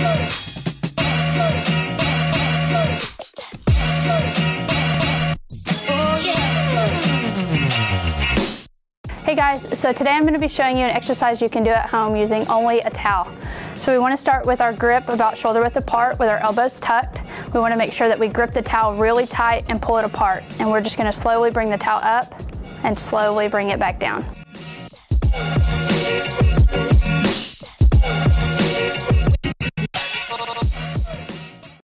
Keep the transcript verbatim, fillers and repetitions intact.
Hey guys, so today I'm going to be showing you an exercise you can do at home using only a towel. So we want to start with our grip about shoulder width apart with our elbows tucked. We want to make sure that we grip the towel really tight and pull it apart. And we're just going to slowly bring the towel up and slowly bring it back down.